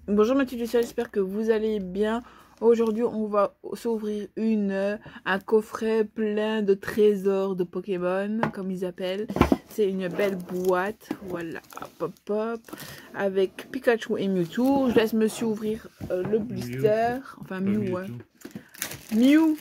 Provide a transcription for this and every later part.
Bonjour Mathieu Lucia, j'espère que vous allez bien. Aujourd'hui, on va s'ouvrir un coffret plein de trésors de Pokémon, comme ils appellent. C'est une belle boîte, voilà, hop hop hop, avec Pikachu et Mewtwo. Je laisse monsieur ouvrir le blister, enfin Mew, ouais. Mew.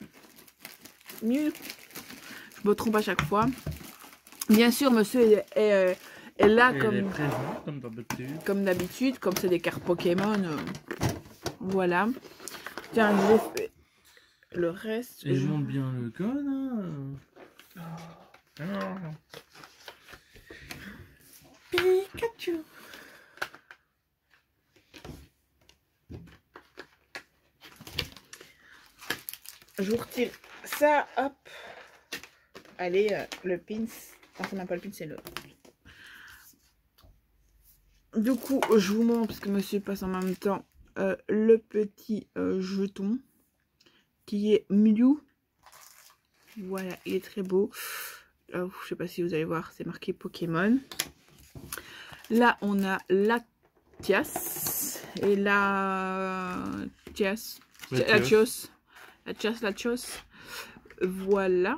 Je me trompe à chaque fois. Bien sûr, monsieur est là comme d'habitude, comme c'est des cartes Pokémon. Voilà. Tiens, j'ai fait le reste. Et je monte bien le code. Pikachu. Je vous retire ça, hop. Allez, le pins. Enfin, c'est même pas le pins, c'est le... Du coup, je vous montre, parce que monsieur passe en même temps, le petit jeton qui est Mew. Voilà, il est très beau. Je sais pas si vous allez voir, c'est marqué Pokémon. Là, on a Latias et Latios. Voilà.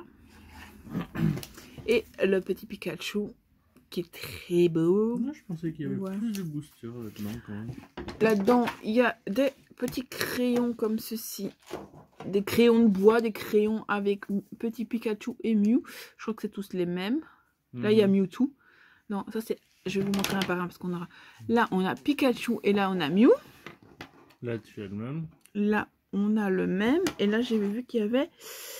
Et le petit Pikachu qui est très beau. Moi, je pensais qu'il y avait plus de boosters là-dedans quand même. Là-dedans, il y a des petits crayons comme ceci. Des crayons de bois, des crayons avec petit Pikachu et Mew. Je crois que c'est tous les mêmes. Là, il y a Mewtwo. Non, ça c'est... Je vais vous montrer un par un parce qu'on aura... Là, on a Pikachu et là, on a Mew. Là, tu as le même. Là, on a le même. Et là, j'ai vu qu'il y avait...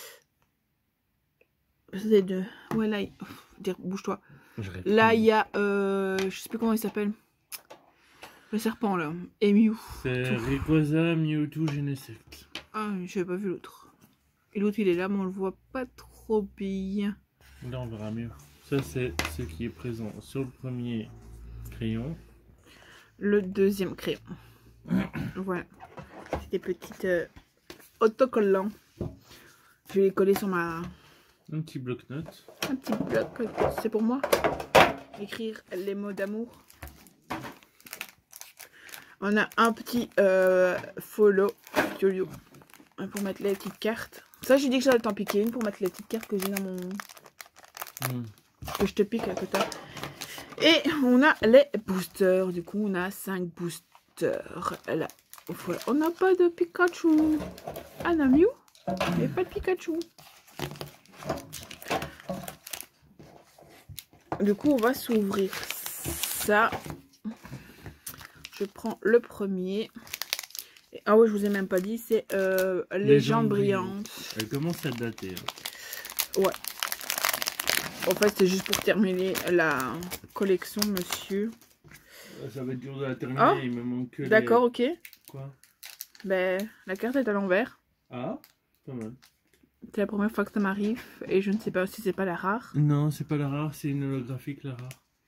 C'est deux. Ouais, là, bouge-toi. Là, il y a... je sais plus comment il s'appelle. Le serpent, là. Et Mew. C'est Rayquaza, Mewtwo, Genesect. Ah, je n'avais pas vu l'autre. Et l'autre, il est là, mais on le voit pas trop bien. Là, on verra mieux. Ça, c'est ce qui est présent sur le premier crayon. Le deuxième crayon. Voilà. C'est des petites autocollants. Je vais les coller sur ma... Un petit bloc-notes. Un petit bloc. C'est pour moi. Écrire les mots d'amour. On a un petit follow Yo-Yo pour mettre les petites cartes. Ça, j'ai dit que j'allais t'en piquer une pour mettre les petites cartes que j'ai dans mon... Que je te pique à côté. Et on a les boosters. Du coup, on a 5 boosters. Là, voilà. On n'a pas de Pikachu. Ah, on a Mew. Mais pas de Pikachu. Du coup, on va s'ouvrir ça. Je prends le premier. Et, ah ouais, je vous ai même pas dit, c'est Légende brillante. Elle commence à dater. Ouais. En fait, c'est juste pour terminer la collection, monsieur. Ça va être dur de la terminer, oh, il me manque que d'accord, ok. Quoi? Ben, la carte est à l'envers. Ah, pas mal. C'est la première fois que ça m'arrive et je ne sais pas si c'est pas la rare. Non, c'est pas la rare, c'est une holographique la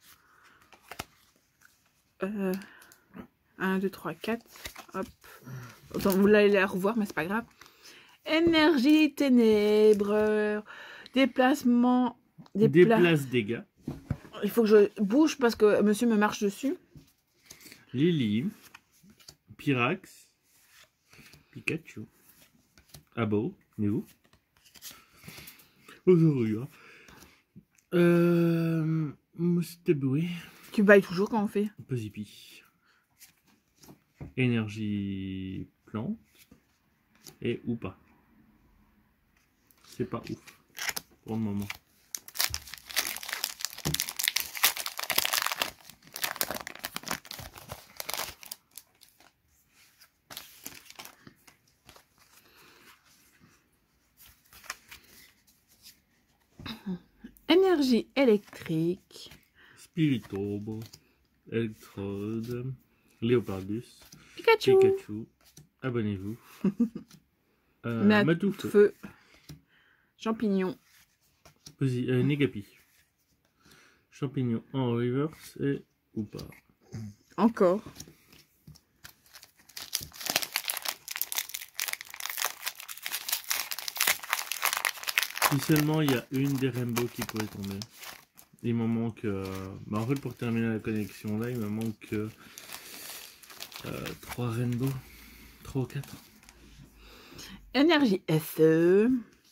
rare. 1, 2, 3, 4. Hop. Autant vous l'allez la revoir, mais c'est pas grave. Énergie, ténèbres, déplacement. Déplace dégâts. Il faut que je bouge parce que monsieur me marche dessus. Lily. Pyrax. Pikachu. Abo. Mew. Ozaruya. Moustaboué. Tu bailles toujours quand on fait. Pozipi. Énergie plante. Et ou pas. C'est pas ouf. Pour le moment. Énergie électrique. Spiritobe. Electrode. Léopardus. Pikachu. Abonnez-vous. Matouf. Feu. Champignon. Négapi. Champignon en reverse et ou pas. Encore. Si seulement il y a une des Rainbow qui pourrait tomber. Il m'en manque... en fait, pour terminer la connexion là, il me manque 3 rainbow. 3 ou 4. Énergie SE.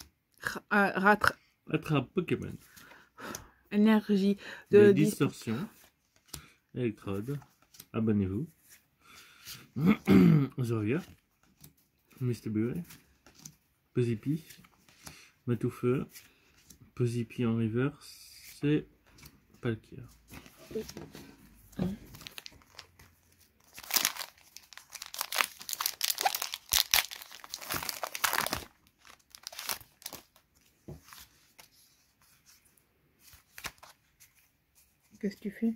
Attrape Pokémon. Énergie de distorsion. Électrode. Abonnez-vous. Zoria. Mr. Bury. Pozipi. Matoufeu. Pozipi en reverse. C'est Palkia. Qu'est-ce que tu fais?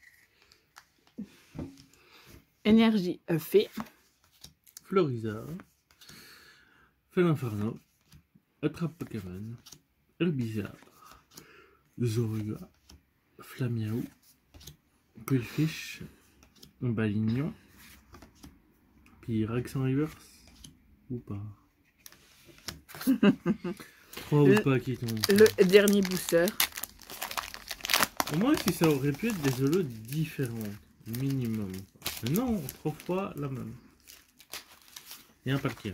Énergie fait. Florizard. Felinferno. Attrape Pokémon. Herbizarre. Zorua. Flamiaou. Quillfish. Balignon. Puis Rex en reverse. Ou pas. 3 ou pas qui tombent. Le dernier booster. Au moins si ça aurait pu être des holos différents. Minimum. Mais non, 3 fois la même. Et un paquet.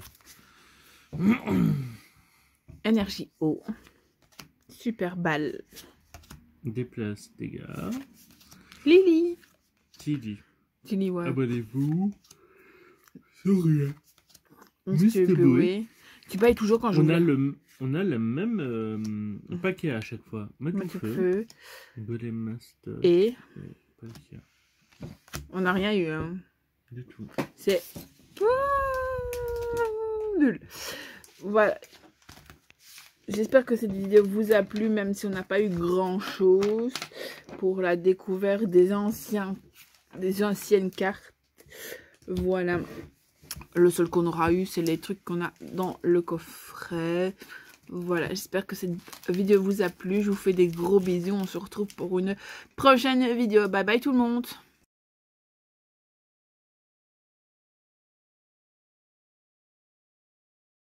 Énergie eau. Super balle. Déplace, dégâts. Lily. Tilly. Tilly, ouais. Abonnez-vous. Sourire. Monsieur Bleuet. Tu payes toujours quand je on a le même paquet à chaque fois. Matoufeu. Golemaster. Et Palkia. on n'a rien eu. Hein. Du tout. C'est nul. Voilà. J'espère que cette vidéo vous a plu, même si on n'a pas eu grand chose pour la découverte des anciennes cartes. Voilà. Le seul qu'on aura eu, c'est les trucs qu'on a dans le coffret. Voilà, j'espère que cette vidéo vous a plu. Je vous fais des gros bisous. On se retrouve pour une prochaine vidéo. Bye bye tout le monde.